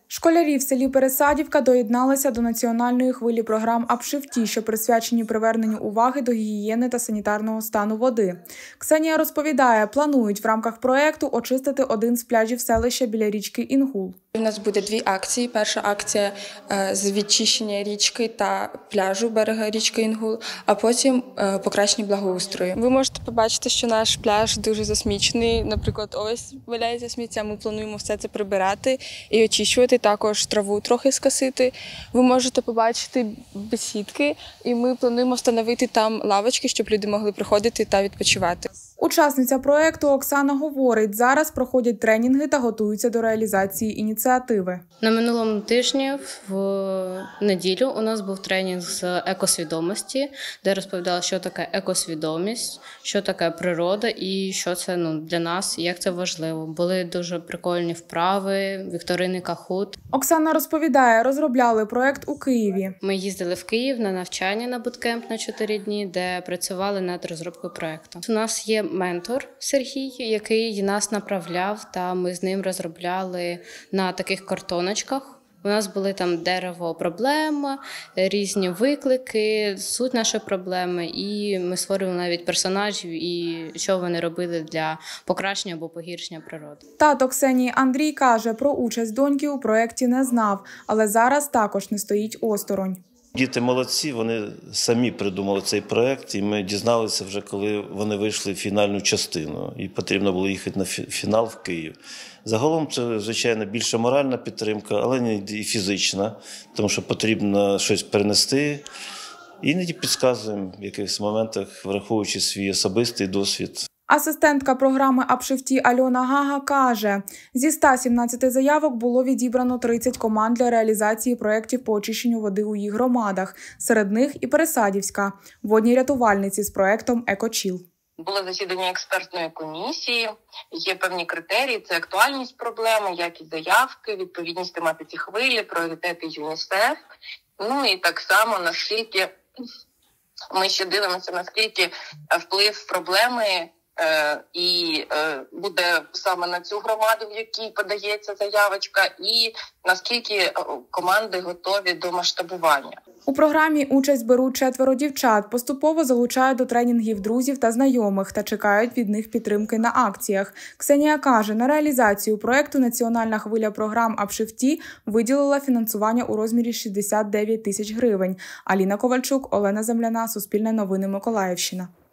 Школярі в селі Пересадівка доєдналися до національної хвилі програм «Апшифті», що присвячені приверненню уваги до гігієни та санітарного стану води. Ксенія розповідає, планують в рамках проєкту очистити один з пляжів селища біля річки Інгул. У нас буде дві акції. Перша акція з відчищення річки та пляжу берега річки Інгул, а потім покращення благоустрою. Ви можете побачити, що наш пляж дуже засмічений. Наприклад, ось валяється сміття, ми плануємо все це прибирати і очищувати, також траву трохи скосити. Ви можете побачити бесідки, і ми плануємо встановити там лавочки, щоб люди могли приходити та відпочивати. Учасниця проєкту Оксана говорить, зараз проходять тренінги та готуються до реалізації ініціативи. На минулому тижні в неділю у нас був тренінг з екосвідомості, де розповідали, що таке екосвідомість, що таке природа і що це для нас, як це важливо. Були дуже прикольні вправи, вікторини Kahoot. Оксана розповідає, розробляли проєкт у Києві. Ми їздили в Київ на навчання на буткемп на 4 дні, де працювали над розробкою проєкту. У нас є ментор Сергій, який нас направляв, та ми з ним розробляли на таких картоночках. У нас були там дерево проблема, різні виклики, суть нашої проблеми, і ми створювали навіть персонажів і що вони робили для покращення або погіршення природи. Тато Ксенії Андрій каже, про участь доньки у проєкті не знав, але зараз також не стоїть осторонь. Діти молодці, вони самі придумали цей проєкт, і ми дізналися вже, коли вони вийшли в фінальну частину, і потрібно було їхати на фінал в Київ. Загалом це, звичайно, більше моральна підтримка, але не і фізична, тому що потрібно щось перенести. Іноді підказуємо в якихось моментах, враховуючи свій особистий досвід. Асистентка програми «Апшифті» Альона Гага каже, зі 117 заявок було відібрано 30 команд для реалізації проєктів по очищенню води у їх громадах. Серед них і Пересадівська, водні рятувальниці з проєктом «Екочіл». Було засідання експертної комісії, є певні критерії, це актуальність проблеми, якість заявки, відповідність тематиці хвилі, пріоритети ЮНІСЕФ. Ну і так само, наскільки ми ще дивимося, наскільки вплив проблеми буде саме на цю громаду, в якій подається заявочка, і наскільки команди готові до масштабування. У програмі участь беруть 4 дівчат, поступово залучають до тренінгів друзів та знайомих та чекають від них підтримки на акціях. Ксенія каже, на реалізацію проєкту «Національна хвиля програм «Апшифті» виділила фінансування у розмірі 69 тисяч гривень. Аліна Ковальчук, Олена Земляна, Суспільне новини, Миколаївщина.